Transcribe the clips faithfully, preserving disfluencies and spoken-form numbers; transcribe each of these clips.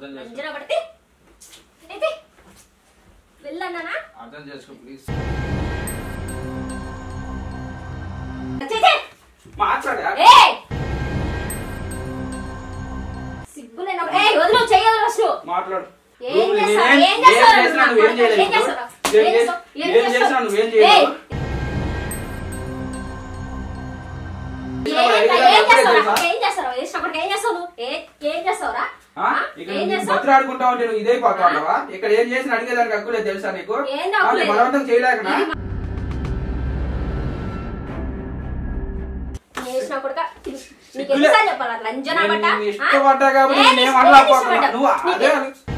అర్థం చేసుకో అంజనా పడితే అయితే వెళ్ళన్నానా అర్థం చేసుకో ప్లీజ్ చేసే మాట్లాడా ఏయ్ సిగ్గులేనా ఏయ్ వదిలు చెయ్యదు అసలు మాట్లాడు ఏం చేస్తావు ఏం చేస్తావు ఏం చేస్తావు నువ్వు ఏం చేయలేదు ఏం చేస్తావు ఏం చేస్తావు నువ్వు ఏం చేయలేదు ఏం చేస్తావు వేసినప్పుడు ఏం చేస్తావు నువ్వు ఏం చేస్తావురా బతులాడుకుంటా ఉంటే నువ్వు ఇదే పోతావా ఇక్కడ ఏం చేసిన అడిగేదానికి హక్కులేదు తెలుసా నీకు బలవంతం చేయలేకనా ఇష్టపడ్డా కాబట్టి నేను అనలేకపోతున్నా నువ్వు అదే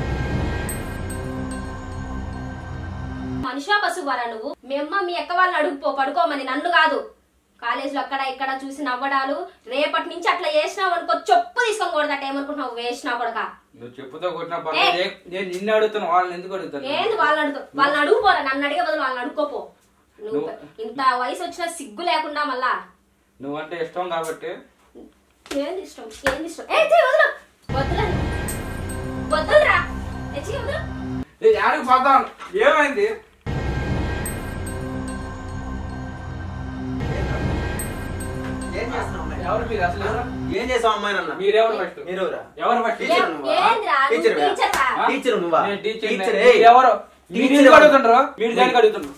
మనిషా పశువారా నువ్వు మీ అమ్మ మీ అక్క వాళ్ళని అడుగుపో పడుకోమని నన్ను కాదు కాలేజీలో అక్కడ ఇక్కడ చూసి నవ్వడాలు రేపటి నుంచి అట్లా చేసినావు అనుకో చెప్పు తీసుకొని కొడదట ఏమనుకుంటున్నావు వేసినా కొడక నువ్వు చెప్పుతో కొట్టినా పర్లేదు నేను నిన్ను అడుగుతాను వాళ్ళని ఎందుకు అడుగుతాను ఏంది వాళ్ళని అడుగు వాళ్ళని అడుగుపోరా నన్ను అడిగే బదులు వాళ్ళని అడుగుకోపో నువ్వు ఇంత వయసు వచ్చిన సిగ్గు లేకుండా మళ్ళా నువ్వంటే ఇష్టం కాబట్టి ఏంది ఇష్టం ఏంది ఇష్టం ఏ వదులు వద్దులని వద్దురా వదులు యాడికి పోతాను ఏమైంది ఎవరు మీరు అసలు ఏం చేసావు అమ్మాయి అన్న మీరెవరు ఫస్ట్ మీరు ఎవరు ఫస్ట్ టీచర్ నువ్వా టీచర్ ఎవరు మీరు అడుగుతుండ్రు మీరు దానికి అడుగుతుండ్రు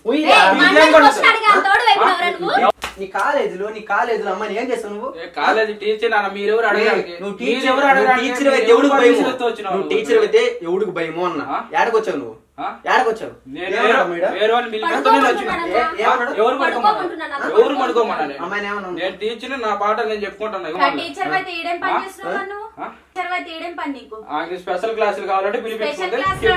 నీ కాలేజీలో నీ కాలేజీలో అమ్మాయి ఏం చేస్తావు నువ్వు కాలేజీ టీచర్ అన్న మీరు ఎవరు అడగడానికి నువ్వు టీచర్ ఎవరు టీచర్ అయితే ఎవడికి భయము నువ్వు టీచర్ అయితే ఎవడికి భయము అన్న ఏడకొచ్చావు నువ్వు ఏడకొచ్చావు ఎవరు పడుకోమన్నా అమ్మాయిని ఏమన్నా నేను టీచర్ నా పాట నేను చెప్పుకుంటాను స్పెషల్ క్లాసులు కావాలంటే పిలిపించుకుంటే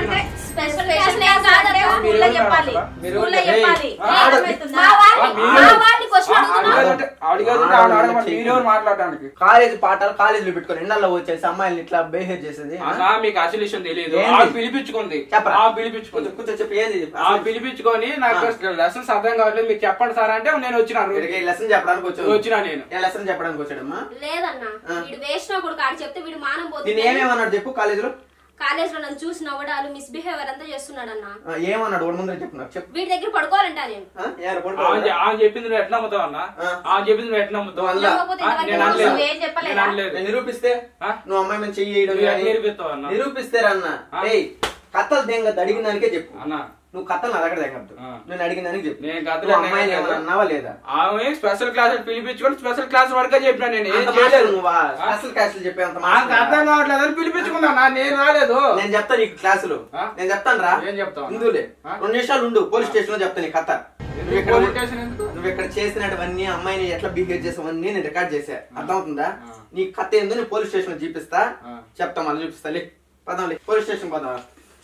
మీరెవరు మాట్లాడడానికి కాలేజీ పాఠాలు కాలేజీలో పెట్టుకుని ఎండల్లో వచ్చేసి అమ్మాయిని ఇట్లా బిహేవ్ చేసేది మీకు అసలు విషయం తెలియదు పిలిపించుకుంది పిలిపించుకుంది కూర్చో చెప్పి ఏంది పిలిపించుకొని నాకు లెసన్స్ అర్థం కావట్లేదు మీకు చెప్పండి సార్ అంటే నేను వచ్చినాను లెసన్ చెప్పడానికి వచ్చాను వచ్చినా నేను లెసన్ చెప్పడానికి వచ్చాడమ్మా లేదన్నా వీడు వేసినా కూడా కాడు చెప్తే వీడు మానం పోతుంది నేను ఏమేమన్నాడు చెప్పు కాలేజీలో కాలేజ్ లో నన్ను చూసి నవ్వడాలు మిస్బిహేవియర్ అంతా చేస్తున్నాడన్నా ఏమన్నాడు వాడు ముందర చెప్పు నాకు చెప్పు వీడి దగ్గర పడుకోవాలంట నేను ఆమె చెప్పింది నువ్వు ఎట్లా అమ్ముతావు అన్న ఆమె చెప్పింది నువ్వు ఎట్లా అమ్ముతావు నిరూపిస్తే నువ్వు అమ్మాయి మీద చెయ్యి నిరూపిస్తావు అన్న నిరూపిస్తే అన్న ఏయ్ కథలు దేంగ అడిగిన దానికే చెప్పు అన్న నువ్వు కథలు అడగడ దగ్గర నేను అడిగిన దానికి చెప్పు నేను అమ్మాయిని ఏమన్నా అన్నావా లేదా ఆమె స్పెషల్ క్లాస్ పిలిపించుకొని స్పెషల్ క్లాస్ వరకే చెప్పినా నేను నువ్వా స్పెషల్ క్లాసులు చెప్పేంత అర్థం కావట్లేదు అని పిలిపించుకున్నా నేను రాలేదు నేను చెప్తాను నీకు క్లాసులు నేను చెప్తాను రా ఏం చెప్తావు ఇందులే రెండు నిమిషాలు ఉండు పోలీస్ స్టేషన్ లో చెప్తాను నీ కథ నువ్వు ఇక్కడ చేసినటువన్నీ అమ్మాయిని ఎట్లా బిహేవ్ చేసావన్నీ నేను రికార్డ్ చేసా అర్థమవుతుందా నీ కథ ఏందో నేను పోలీస్ స్టేషన్ లో చూపిస్తా చెప్తా మళ్ళీ చూపిస్తా లే పదాం పోలీస్ స్టేషన్ పదాం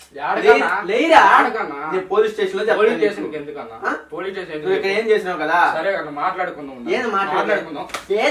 పోలీస్ స్టేషన్ లో ఇక్కడ ఏం చేసినావు కదా సరే మాట్లాడుకుందాం ఏం మాట్లాడుకుందాం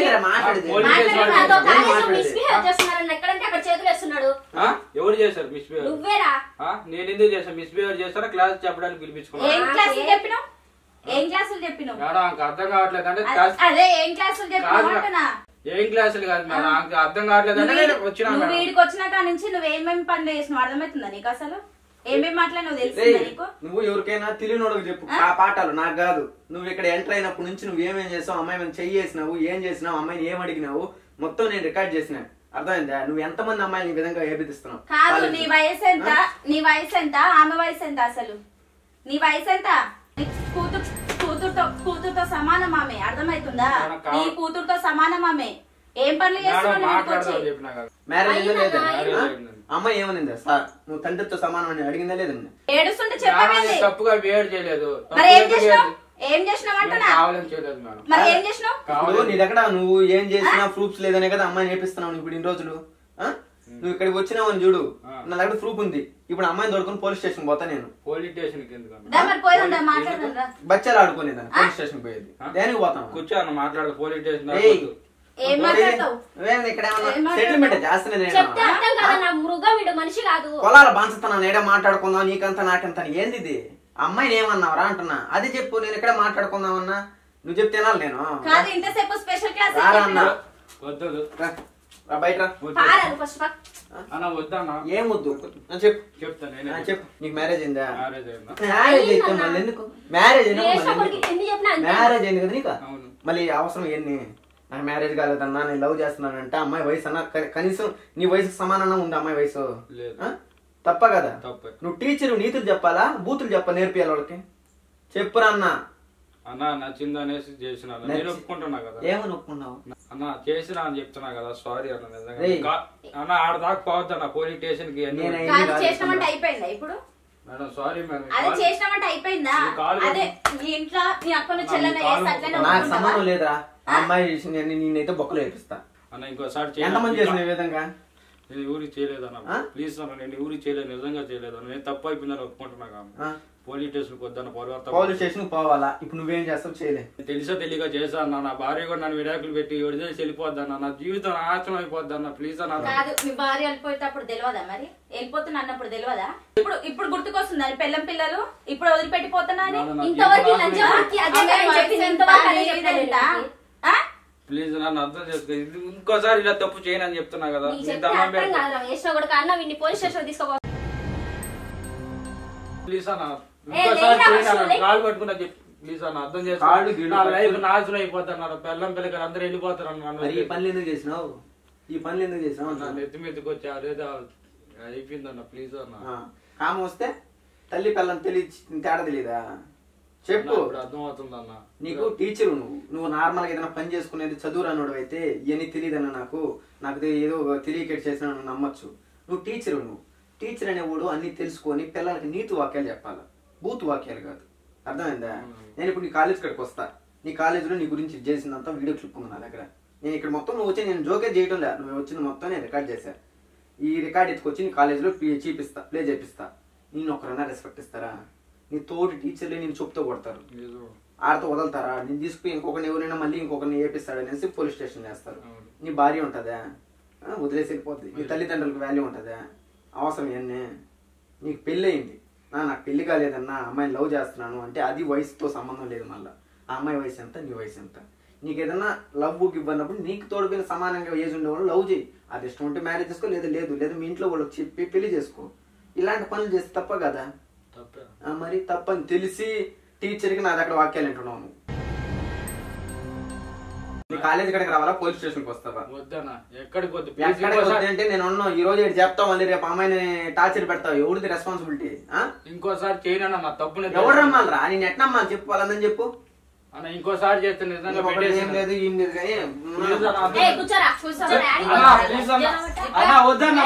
ఎవరు చేశారు మిస్బిహేవ్ నేను ఎందుకు చేశాను మిస్బిహేవ్ చేస్తారా క్లాస్ చెప్పడానికి పిలిపించుకున్నాను ఏం క్లాసులు చెప్పినావు మేడం అర్థం కావట్లేదు అంటే అదే ఏం క్లాసులు చెప్పినా ఏం క్లాసులు కాదు మేడం అర్థం కావట్లేదు అంటే నేను వచ్చినా వీడికి వచ్చిన కాడ నుంచి నువ్వేమేమి పనులు చేసినావు అర్థమవుతుందా నీకు అసలు ఏమేమి మాట్లాడినావు తెలుస్తుందా నీకు నువ్వు ఎవరికైనా తెలియనోడికి చెప్పు ఆ పాఠాలు నాకు కాదు నువ్వు ఇక్కడ ఎంటర్ అయినప్పటి నుంచి నువ్వు ఏమేం చేసావు అమ్మాయి మేము చెయ్యి చేసినావు ఏం చేసినావు అమ్మాయిని ఏం అడిగినావు మొత్తం నేను రికార్డ్ చేసిన అర్థమైందా నువ్వు ఎంత మంది అమ్మాయిని ఈ విధంగా ఏపిస్తున్నావు కాదు నీ వయసు ఎంత నీ వయసు ఎంత ఆమె వయసు ఎంత అసలు నీ వయసు ఎంత కూతురు కూతురుతో కూతురుతో సమానం ఆమె అర్థమవుతుందా నీ కూతురుతో సమానం ఆమె ఏం పనులు చేస్తున్నావు మ్యారేజ్ లేదా అమ్మాయి ఏమనిందా సార్ నువ్వు తండ్రితో సమానం అని అడిగిందా లేదండి ఏడుస్తుంటే చెప్పలేదు తప్పుగా వేరు చేయలేదు ఏం చేసినావు అంటున్నా మరి ఏం చేసినావు నీ దగ్గర నువ్వు ఏం చేసినా ప్రూఫ్స్ లేదనే కదా అమ్మాయిని నేర్పిస్తున్నావు ఇప్పుడు ఇన్ని రోజులు నువ్వు ఇక్కడికి వచ్చినావు అని చూడు నా దగ్గర ప్రూఫ్ ఉంది ఇప్పుడు అమ్మాయిని దొరుకుని పోలీస్ స్టేషన్ పోతా నేను పోలీస్ స్టేషన్ బచ్చాలు ఆడుకునేది పోలీస్ స్టేషన్ పోయేది దేనికి పోతాం కూర్చోను మాట్లాడదు పోలీస్ స్టేషన్ పొలాల బాన్సతనా నేడే మాట్లాడుకుందాం నీకంతా నాకంతా ఏంది ఇది అమ్మాయిని ఏమన్నావురా అంటున్నా అది చెప్పు నేను ఇక్కడ మాట్లాడుకుందామన్నా నువ్వు చెప్తేనా నేను బయట అన్న వద్దన్నా ఏం వద్దు చెప్పు చెప్తాను చెప్పు నీకు మ్యారేజ్ అయిందా మ్యారేజ్ అయిందా మ్యారేజ్ అయితే మళ్ళీ ఎందుకు మ్యారేజ్ మ్యారేజ్ అయింది కదా నీకు మళ్ళీ అవసరం ఎన్ని నాకు మ్యారేజ్ కాలేదన్నా నేను లవ్ చేస్తున్నానంటే అమ్మాయి వయసు అన్న కనీసం నీ వయసుకు సమానంగా ఉంది అమ్మాయి వయసు తప్ప కదా నువ్వు టీచర్ నీతులు చెప్పాలా బూతులు చెప్పాలి నేర్పియాలి వాళ్ళకి చెప్పురా అన్న అన్న నచ్చింది అనేసి చేసిన నేను ఒప్పుకుంటున్నా కదా ఏమని ఒప్పుకున్నావు అన్న చేసినా అని చెప్తున్నా కదా సారీ అన్న నిజంగా అన్న ఆడ దాకా పోవద్దు అన్న పోలీస్ స్టేషన్ కి అయిపోయిందా ఇప్పుడు మేడం సారీ మేడం అదే చేసినామంటే అయిపోయిందా అదే నీ ఇంట్లో నీ అక్కను చెల్లెన నాకు సంబంధం లేదా ఆ అమ్మాయి నేనైతే బొక్కలు వేపిస్తా అన్న ఇంకోసారి ఎంతమంది చేసిన ఈ విధంగా నేను ఊరికి చేయలేదన్న ప్లీజ్ అన్న నేను ఊరికి చేయలేదు నిజంగా చేయలేదు నేను తప్పు అయిపోయిందని ఒప్పుకుంటున్నా పోలీస్ స్టేషన్ వద్దన్న పోలీస్ స్టేషన్ పోవాలా ఇప్పుడు నువ్వేం చేస్తావు చేయలే తెలుసో తెలియక చేసా అన్న నా భార్య కూడా నన్ను విడాకులు పెట్టి విడుదల వెళ్ళిపోద్ది అన్న నా జీవితం నాశనం అయిపోద్ది అన్న ప్లీజ్ అన్న కాదు మీ భార్య వెళ్ళిపోయేటప్పుడు తెలియదా మరి వెళ్ళిపోతున్నా అన్నప్పుడు తెలియదా ఇప్పుడు ఇప్పుడు గుర్తుకొస్తుందా పెళ్ళం పిల్లలు ఇప్పుడు వదిలిపెట్టిపోతున్నా ఇంతవరకు ప్లీజ్ నన్ను అర్థం చేసుకో ఇంకోసారి ఇలా తప్పు చేయనని చెప్తున్నా కదా పోలీస్ స్టేషన్ తీసుకో ప్లీజ్ అన్న ఇంకోసారి కాలు పట్టుకున్నా ప్లీజ్ అన్న అర్థం చేసుకో నా లైఫ్ నాశనం అయిపోద్ది అన్నారు పెళ్ళం పిల్లలు అందరూ వెళ్ళిపోతారు అన్న ఈ పనులు ఎందుకు చేసినావు ఈ పనులు ఎందుకు చేసినావు నెత్తి మీదకి వచ్చి అదేదో అయిపోయిందన్న ప్లీజ్ అన్న కామ వస్తే తల్లి పిల్లని తెలియ తేడా తెలియదా చెప్పు అర్థం అవుతుందన్న నీకు టీచరు నువ్వు నువ్వు నార్మల్ గా ఏదైనా పని చేసుకునేది చదువు రానోడు అయితే ఇవన్నీ తెలియదన్న నాకు నాకు ఏదో తెలియకేట్ చేసిన నువ్వు నమ్మచ్చు నువ్వు టీచరు నువ్వు టీచర్ అనేవాడు అన్ని తెలుసుకొని పిల్లలకి నీతి వాక్యాలు చెప్పాలి బూత్ వాక్యాలు కాదు అర్థమైందా నేను ఇప్పుడు నీ కాలేజ్ కాడికి వస్తా నీ కాలేజీలో నీ గురించి చేసిందంతా వీడియో క్లిప్ ఉంది నా దగ్గర నేను ఇక్కడ మొత్తం నువ్వు వచ్చి నేను జోకే చేయడం లేదు నువ్వు వచ్చిన మొత్తం నేను రికార్డ్ చేశా ఈ రికార్డ్ ఎత్తుకొచ్చి నీ కాలేజీలో చూపిస్తా ప్లే చేపిస్తా నేను ఒకరైనా రెస్పెక్ట్ ఇస్తారా నీ తోటి టీచర్లే నేను చెప్తూ కొడతారు ఆడతో వదలుతారా నేను తీసుకుని ఇంకొకరిని ఎవరైనా మళ్ళీ ఇంకొకరిని ఏపిస్తాడు అనేసి పోలీస్ స్టేషన్ చేస్తారు నీ భార్య ఉంటుందా వదిలేసి వెళ్ళిపోద్ది నీ తల్లిదండ్రులకు వాల్యూ ఉంటుందా అవసరం ఇవన్నీ నీకు పెళ్ళి అయింది నాకు పెళ్లి కాలేదన్నా అమ్మాయిని లవ్ చేస్తున్నాను అంటే అది వయసుతో సంబంధం లేదు మళ్ళీ ఆ అమ్మాయి వయసు ఎంత నీ వయసు ఎంత నీకు ఏదన్నా లవ్ బుక్ ఇవ్వనప్పుడు నీకు తోడుపోయిన సమానంగా ఏజ్ ఉండేవాళ్ళు లవ్ చేయి అది ఇష్టం ఉంటే మ్యారేజ్ చేసుకో లేదా లేదు లేదా మీ ఇంట్లో వాళ్ళకి చెప్పి పెళ్లి చేసుకో ఇలాంటి పనులు చేస్తే తప్ప కదా మరి తప్పని తెలిసి టీచర్కి నా దగ్గర వాక్యాలు వింటున్నావు నువ్వు నీ కాలేజ్ కడికి రావాలా పోలీస్ స్టేషన్కి వస్తావా అంటే నేను ఉన్నాను ఈ రోజు చెప్తావు మళ్ళీ రేపు అమ్మాయిని టార్చర్ పెడతావు ఎవరిది రెస్పాన్సిబిలిటీ ఇంకోసారి చేయను నా తప్పు ఎవరు రమ్మాలి రా నేను ఎట్లా అమ్మాలి చెప్పు వాళ్ళందని చెప్పు అన్న ఇంకోసారి చేస్తే ఏం లేదు ఏం లేదు కానీ వద్దన్నా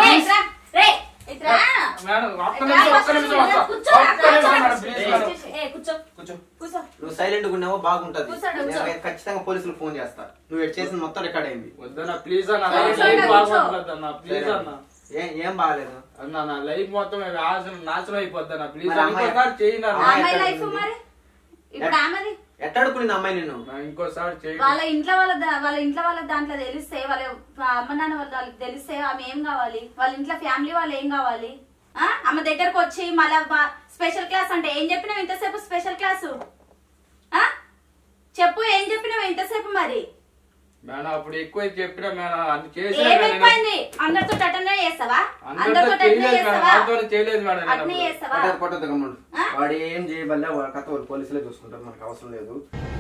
నువ్వు సైలెంట్ గా ఉన్నావో బాగుంటది ఖచ్చితంగా పోలీసులు ఫోన్ చేస్తా నువ్వు చేసిన మొత్తం రికార్డ్ అయింది వద్దన్నా ప్లీజ్ అన్న ప్లీజ్ అన్న ఏం బాగాలేదు అన్న నా లైఫ్ మొత్తం నాశనం అయిపోద్ది అన్న ప్లీజ్ చేయండి ఎట్టాడుకునింది అమ్మాయి నిన్ను ఇంకోసారి వాళ్ళ ఇంట్లో వాళ్ళ వాళ్ళ ఇంట్లో వాళ్ళ దాంట్లో తెలిస్తే వాళ్ళ అమ్మ నాన్న వాళ్ళకి తెలిస్తే ఆమె ఏం కావాలి వాళ్ళ ఇంట్లో ఫ్యామిలీ వాళ్ళు ఏం కావాలి అమ్మ దగ్గరకు వచ్చి మళ్ళా స్పెషల్ క్లాస్ అంటే ఏం చెప్పినావు ఇంతసేపు స్పెషల్ క్లాసు చెప్పు ఏం చెప్పినావు ఇంతసేపు మరి మేడం అప్పుడు ఎక్కువ చెప్పినా మేడం ఏమైపోయింది అందరితో అటెండ్ చేస్తావా అందరితో చేయలేదు మేడం వాడు ఏం చేయబల్లే కథ వాళ్ళు పోలీసులే చూసుకుంటారు మనకు అవసరం లేదు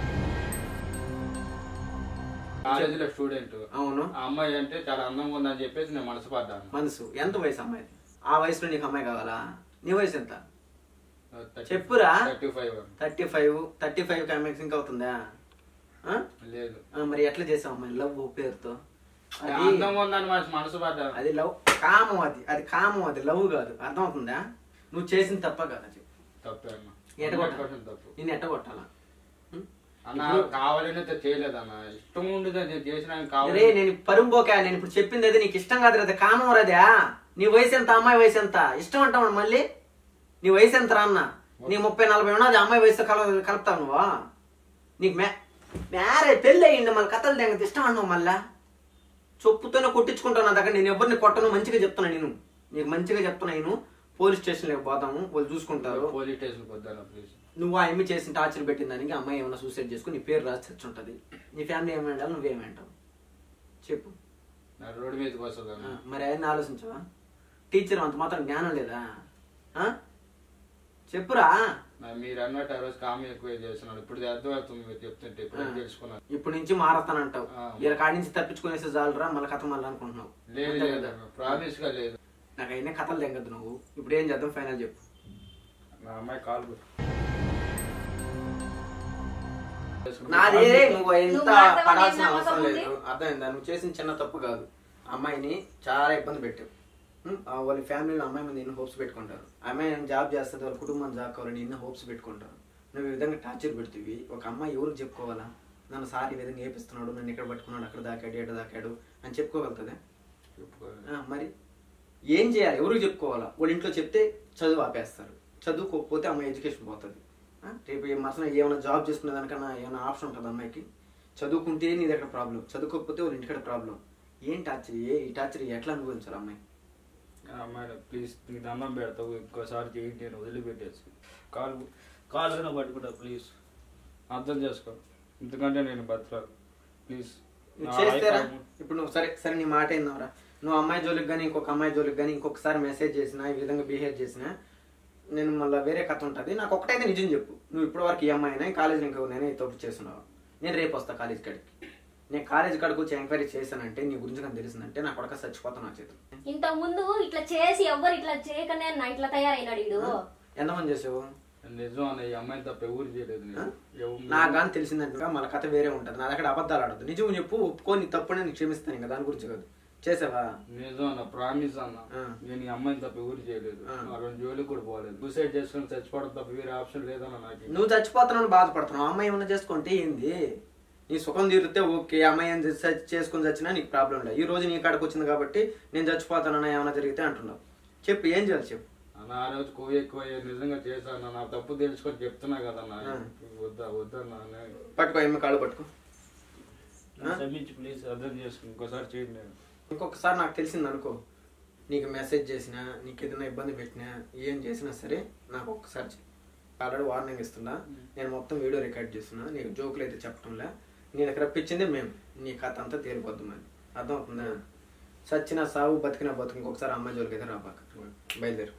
కాలేజీలో స్టూడెంట్ అవును ఆ అమ్మాయి అంటే చాలా అందంగా ఉందని చెప్పేసి నేను మనసు పడ్డాను మనసు ఎంత వయసు అమ్మాయి ఆ వయసులో నీకు అమ్మాయి కావాలా నీ వయసు ఎంత చెప్పురా thirty five thirty five thirty five coming ఇంకా అవుతుందా లేదు మరి ఎట్లా చేసావు అమ్మాయి లవ్ పేరుతో మనసు పడ్డా అది లవ్ కామం అది అది కామం అది లవ్ కాదు అర్థమవుతుందా నువ్వు చేసిన తప్ప కదా నేను ఎట్ట కొట్టాలా అన్న కావాలని చేయలేదన్న ఇష్టం ఉండదు చేసిన కావాలి నేను పరుంబోకా నేను ఇప్పుడు చెప్పింది అది నీకు ఇష్టం కాదు కదా కామం రదా నీ వయసు ఎంత అమ్మాయి వయసు ఎంత ఇష్టం అంటావు మళ్ళీ నీ వయసు ఎంత రా అన్న నీ ముప్పై నలభై ఉన్నది అమ్మాయి వయసు కల కలుపుతావు నువ్వా నీకు మ్యా మ్యారేజ్ పెళ్ళి అయ్యింది మళ్ళీ కథలు తెగ ఇష్టం అన్నావు మళ్ళా చొప్పుతోనే కొట్టించుకుంటావు నా దగ్గర నేను ఎవరిని కొట్టను మంచిగా చెప్తున్నా నేను నీకు మంచిగా చెప్తున్నా నేను పోలీస్ స్టేషన్లోకి పోతాము వాళ్ళు చూసుకుంటారు పోలీస్ స్టేషన్ వద్దాను ప్లీజ్ నువ్వు ఆ అమ్మాయి చేసిన టార్చర్ పెట్టిన దానికి అమ్మాయి ఏమైనా సూసైడ్ చేసుకుని నీ పేరు రాసి చచ్చి ఉంటుంది నీ ఫ్యామిలీ ఏమంటావు నువ్వేమంటావు చెప్పు రోడ్డు మీదకి వస్తుంది. మరి ఆయన ఆలోచించవా? టీచర్ అంత మాత్రం జ్ఞానం లేదా? చెప్పురా. మీరు అన్నట్టు ఆ రోజు కామె ఎక్కువ చేస్తున్నాడు, ఇప్పుడు అర్థమవుతుంది మీరు చెప్తుంటే, ఇప్పుడు తెలుసుకున్నాను. ఇప్పుడు నుంచి మారతానంటావు, ఇలా కాడి నుంచి తప్పించుకునేసి చాలురా మళ్ళీ కథ మళ్ళీ అనుకుంటున్నావు. లేదు లేదు ప్రామిస్ గా లేదు. నాకు అయినా కథలు తెగద్దు నువ్వు. ఇప్పుడు ఏం చేద్దాం ఫైనల్ చెప్పు. నా అమ్మాయి కాలు నాదే, నువ్వు ఎంత పడాల్సిన అవసరం లేదు. అర్థమైందా? నువ్వు చేసిన చిన్న తప్పు కాదు. అమ్మాయిని చాలా ఇబ్బంది పెట్టావు. వాళ్ళ ఫ్యామిలీలో అమ్మాయి మీద ఎన్నో హోప్స్ పెట్టుకుంటారు. అమ్మాయి జాబ్ చేస్తుంది, వాళ్ళ కుటుంబం జాబ్ కావాలని ఎన్నో హోప్స్ పెట్టుకుంటారు. నువ్వు ఈ విధంగా టార్చర్ పెడుతుంది. ఒక అమ్మాయి ఎవరికి చెప్పుకోవాలా? నన్ను సార్ ఈ విధంగా ఏపిస్తున్నాడు, నన్ను ఇక్కడ పట్టుకున్నాడు, అక్కడ దాకాడు, ఎక్కడ దాకాడు అని చెప్పుకోగలుగుతుందా? మరి ఏం చేయాలి? ఎవరికి చెప్పుకోవాలా? వాళ్ళ ఇంట్లో చెప్తే చదువు ఆపేస్తారు. చదువుకోకపోతే అమ్మాయి ఎడ్యుకేషన్ పోతుంది. రేపు మసలు ఏమైనా జాబ్ చేసుకునే దానికన్నా ఏమైనా ఆప్షన్ ఉంటుంది అమ్మాయికి? చదువుకుంటే నీ దగ్గర ప్రాబ్లం, చదువుకోకపోతే వాళ్ళ ఇంటికడ ప్రాబ్లం. ఏం టార్చర్? ఏ ఈ టార్చర్ ఎట్లా అనుభవించాలి అమ్మాయి? అమ్మాయి ప్లీజ్ నీకు దండం పెడతావు, ఇంకోసారి చేయండి, నేను వదిలిపెట్టేసి కాలు కాలుగా పట్టుకుంటా, ప్లీజ్ అర్థం చేసుకో. ఎందుకంటే నేను బతకాలి, ప్లీజ్. చేస్తారా? ఇప్పుడు నువ్వు సరే సరే నీ మాట ఏందవరా? నువ్వు అమ్మాయి జోలికి కానీ ఇంకొక అమ్మాయి జోలికి కానీ ఇంకొకసారి మెసేజ్ చేసినా, ఈ విధంగా బిహేవ్ చేసినా, నేను మళ్ళీ వేరే కథ ఉంటుంది. నాకు ఒకటైతే నిజం చెప్పు, నువ్వు ఇప్పటి వరకు ఈ అమ్మాయి అయినా కాలేజీలో ఇంకా నేనే తప్పు చేస్తున్నావు. నేను రేపు వస్తా కాలేజ్ కాడికి. నేను కాలేజ్ కాడికి వచ్చి ఎంక్వైరీ చేశానంటే, నీ గురించి నాకు తెలిసిందంటే నా కొడక చచ్చిపోతాను నా చేతులు. ఇంత ముందు ఇట్లా చేసి ఎవ్వరు ఇట్లా చేయకనే ఇట్లా తయారైనాడు వీడు. ఎంతమంది చేసావు? నిజం అన్న, ఈ అమ్మాయి తప్ప ఎవరు చేయలేదు. నాకు కానీ తెలిసిందంటే మన కథ వేరే ఉంటుంది. నా దగ్గర అబద్ధాలు ఆడద్దు, నిజం చెప్పు, ఒప్పుకొని తప్పునే నీకు క్షమిస్తాను. ఇంకా దాని గురించి కాదు. చేసావా? నిజం అన్న, ప్రామిస్ అన్న, నేను ఈ అమ్మాయిని తప్ప ఎవరు చేయలేదు. ఆ రెండు జోలికి కూడా పోలేదు. సూసైడ్ చేసుకుని చచ్చిపోవడం తప్ప వేరే ఆప్షన్ లేదన్న నాకు. నువ్వు చచ్చిపోతున్నావు, బాధపడుతున్నావు. అమ్మాయి ఏమన్నా చేసుకుంటే ఏంది? నీ సుఖం తీరితే ఓకే, అమ్మాయి ఏం చేసుకుని చచ్చినా నీకు ప్రాబ్లం లేదు. ఈ రోజు నీ కాడికి వచ్చింది కాబట్టి నేను చచ్చిపోతానన్నా ఏమైనా జరిగితే అంటున్నావు. చెప్పు, ఏం చేయాలి చెప్పు. అన్న ఆ రోజు కోవి ఎక్కువ నిజంగా చేశాను, నా తప్పు తెలుసుకొని చెప్తున్నా కదన్నా. వద్దా వద్దన్నా, పట్టుకో ఏమి కాళ్ళు పట్టుకో, క్షమించి ప్లీజ్, అర్థం చేసుకుని ఇంకోసారి చేయండి. నేను ఇంకొకసారి నాకు తెలిసింది అనుకో, నీకు మెసేజ్ చేసినా, నీకు ఏదైనా ఇబ్బంది పెట్టినా, ఏం చేసినా సరే నాకు ఒక్కసారి ఆల్రెడీ వార్నింగ్ ఇస్తున్నా. నేను మొత్తం వీడియో రికార్డ్ చేస్తున్నా, నీకు జోకులు అయితే చెప్పడంలే. నేను ఇక్కడ రప్పించింది మేము, నీ కథ అంతా తేలిపోద్దు మరి. అర్థమవుతుందా? చచ్చినా సావు, బతికినా బతుకు, ఇంకొకసారి అమ్మాయి జోలికి అయితే రాబాక. బయలుదేరు.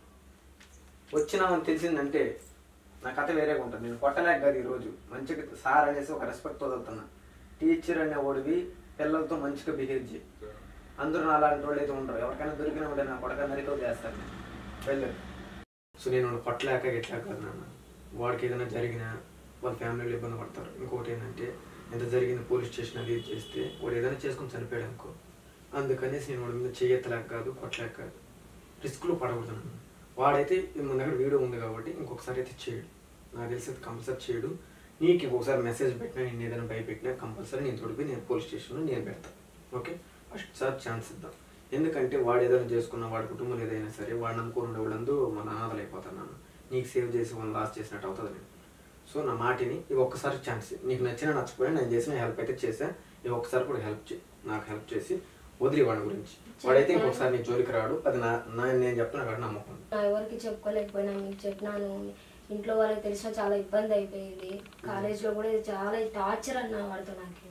వచ్చినామని తెలిసిందంటే నా కథ వేరేగా ఉంటుంది. నేను కొట్టలేక కాదు ఈరోజు, మంచిగా సార్ అనేసి ఒక రెస్పెక్ట్ వదులుతున్నా. టీచర్ అనే ఓడివి పిల్లలతో మంచిగా బిహేవ్ చేయి. అందరూ అలాంటి వాళ్ళు అయితే ఉండరు. ఎవరికైనా దొరికిన వాడు నా కొడక నరితో చేస్తాను. బయలుదేరు. సో నేను కొట్టలేక ఎట్లా కాదు నాన్న, వాడికి ఏదైనా జరిగినా వాళ్ళ ఫ్యామిలీలో ఇబ్బంది పడతారు. ఇంకొకటి ఏంటంటే, ఎంత జరిగింది పోలీస్ స్టేషన్ అది చేస్తే వాడు ఏదైనా చేసుకుని చనిపోయాడు అనుకో. అందుకనేసి నేను వాడి మీద చెయ్యెత్తలేక కాదు, కొట్టలేక కాదు, రిస్క్లో పడకూడదు. వాడైతే మన దగ్గర వీడియో ఉంది కాబట్టి ఇంకొకసారి అయితే చేయడు. నాకు తెలిసి కంపల్సరీ చేయడు. నీకు ఇంకొకసారి మెసేజ్ పెట్టినా, నేను ఏదైనా భయపెట్టినా కంపల్సరీ నేను తోడిపోయి నేను పోలీస్ స్టేషన్లో నేను పెడతాను. ఓకే, ఫస్ట్ సార్ ఛాన్స్ ఇద్దాం. ఎందుకంటే వాడు ఏదైనా చేసుకున్నా, వాడి కుటుంబం ఏదైనా సరే వాడిని నమ్ముకొని ఉండేవాళ్ళందు మన అనాథలు అయిపోతాను. నీకు సేవ్ చేసి వాళ్ళని లాస్ చేసినట్టు అవుతుంది నేను. సో నా మాటిని ఇవి ఒక్కసారి ఛాన్స్, నీకు నచ్చినా నచ్చకపోయినా నేను చేసిన హెల్ప్ అయితే చేసా. ఇవి ఒక్కసారి కూడా హెల్ప్ చేయి, నాకు హెల్ప్ చేసి వదిలి వాడి గురించి. వాడైతే ఇంకొకసారి నీ జోలికి రాడు. అది నా నేను చెప్తున్నా కాబట్టి నమ్మకం. ఎవరికి చెప్పుకోలేకపోయినా మీకు చెప్పినాను. ఇంట్లో వాళ్ళకి తెలిసినా చాలా ఇబ్బంది అయిపోయేది. కాలేజ్లో కూడా చాలా టార్చర్ అన్నా వాడితో.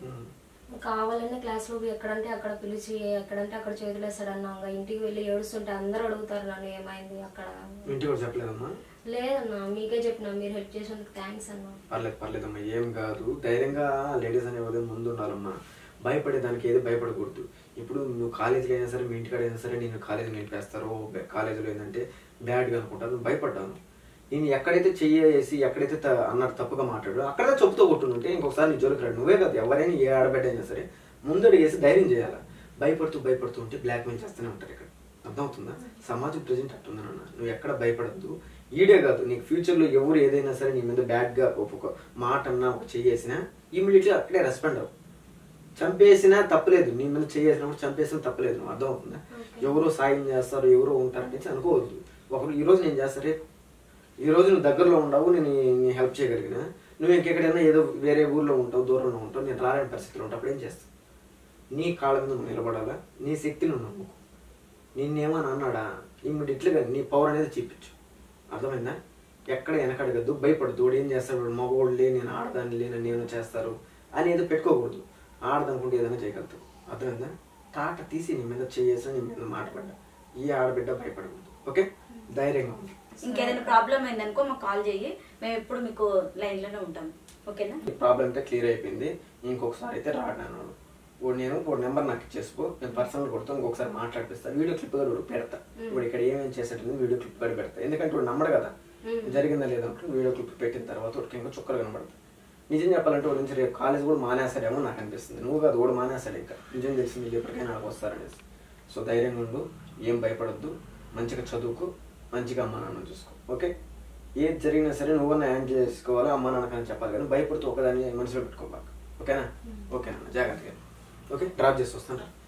నాకు కావాలనే క్లాస్లో ఎక్కడంటే అక్కడ పిలిచి ఎక్కడంటే అక్కడ చేతులేస్తాడన్నా. ఇంటికి వెళ్ళి ఏడుస్తుంటే అందరూ అడుగుతారు నన్ను ఏమైంది అక్కడ. ఇంటికి కూడా చెప్పలేదమ్మా? లేదన్నా, మీకే చెప్పినా, మీరు హెల్ప్ చేసినందుకు థ్యాంక్స్ అన్నా. పర్లేదు పర్లేదమ్మా, ఏం కాదు. ధైర్యంగా లేడీస్ అనేవాళ్ళు ముందు ఉండాలమ్మా. భయపడేదానికి ఏది భయపడకూడదు. ఇప్పుడు నువ్వు కాలేజీలో అయినా సరే, మీ ఇంటికాడ అయినా సరే, నేను కాలేజీలో నిలిపేస్తారు. కాలేజీలో ఏంటంటే బ్యాడ్గా అనుకుంటాను, భయపడ్డాను. నేను ఎక్కడైతే చెయ్యేసి ఎక్కడైతే అన్నట్టు తప్పుగా మాట్లాడు అక్కడే చెప్పుతో కొట్టుంటే ఇంకొకసారి నీ జోలికి రాడు. నువ్వే కాదు, ఎవరైనా ఏ ఆడబిడ్డ అయినా సరే ముందడు వేసి ధైర్యం చేయాలి. భయపడుతూ భయపడుతూ ఉంటే బ్లాక్మెయిల్ చేస్తూనే ఉంటారు ఇక్కడ. అర్థమవుతుందా? సమాజం ప్రజెంట్ అట్టుందన్న. నువ్వు ఎక్కడ భయపడద్దు. ఈడే కాదు, నీకు ఫ్యూచర్లో ఎవరు ఏదైనా సరే నీ మీద బ్యాడ్గా ఒక మాట అన్నా, ఒక చెయ్యేసినా ఇమీడియట్లీ అక్కడే రెస్పాండ్ అవ్వు. చంపేసినా తప్పలేదు, నీ మీద చేసినప్పుడు చంపేసినా తప్పలేదు. నువ్వు అర్థమవుతుందా? ఎవరో సాయం చేస్తారు, ఎవరో ఉంటారనేసి అనుకోవద్దు. ఒకరు ఈరోజు నేను చేస్తారే, ఈరోజు నువ్వు దగ్గరలో ఉండవు, నేను హెల్ప్ చేయగలిగిన, నువ్వు ఇంకెక్కడైనా ఏదో వేరే ఊర్లో ఉంటావు, దూరంలో ఉంటావు, నేను రాలేని పరిస్థితిలో ఉంటావు. అప్పుడు ఏం చేస్తావు? నీ కాళ్ళ మీద నువ్వు నిలబడాలా, నీ శక్తిని నువ్వు నమ్ముకో. నిన్నేమని అన్నాడా ఇమ్మీడియట్గా నీ పవర్ అనేది చూపించు. అర్థమైందా? ఎక్కడ వెనకడగద్దు, భయపడద్దు. వాడు ఏం చేస్తాడు, మగవాళ్ళే, నేను ఆడదాన్ని లేని నేను చేస్తారు అనేది పెట్టుకోకూడదు. ఆడదనుకుంటే ఏదైనా చేయగలుగుతావు. అర్థమైందా? తాట తీసి నీ మీద చేసి నీ మీద మాట్లాడ్డా ఈ ఆడబిడ్డ భయపడకూడదు. ఓకే, ధైర్యంగా ఉంది. ఇంకేదైనా ప్రాబ్లం అయిందనుకో మాకు కాల్ చేయి, మేము ఎప్పుడు మీకు లైన్ లోనే ఉంటాం. ఓకేనా? ఈ ప్రాబ్లం అయితే క్లియర్ అయిపోయింది. ఇంకొకసారి అయితే రాడాను వాడు. నేను వాడు నెంబర్ నాకు ఇచ్చేసుకో, నేను పర్సనల్ కొడతాను, ఇంకొకసారి మాట్లాడిపిస్తాను. వీడియో క్లిప్ కూడా పెడతా. ఇప్పుడు ఇక్కడ ఏమేమి చేసేటది వీడియో క్లిప్ కూడా పెడతా. ఎందుకంటే వాడు నమ్మడు కదా జరిగిందా లేదంటే. వీడియో క్లిప్ పెట్టిన తర్వాత వాడికి ఇంకా చుక్కలు కనబడతాయి. నిజం చెప్పాలంటే వాడు నుంచి రేపు కాలేజ్ కూడా మానేస్తాడేమో నాకు అనిపిస్తుంది. నువ్వు కాదు వాడు మానేస్తాడు. ఇంకా నిజం తెలిసింది వీళ్ళు ఎప్పటికైనా నాకు వస్తారనేసి. సో ధైర్యంగా ఉండు, ఏం భయపడద్దు, మంచిగా చదువుకు, మంచిగా అమ్మ నాన్న చూసుకో. ఓకే, ఏది జరిగినా సరే నువ్వు న్యాయం చేసుకోవాలి, అమ్మ నాన్నకని చెప్పాలి కానీ భయపడుతూ ఒకదాన్ని మనసులో పెట్టుకోబాక. ఓకేనా? ఓకేనా, జాగ్రత్తగా. ఓకే, డ్రాప్ చేసి వస్తాను.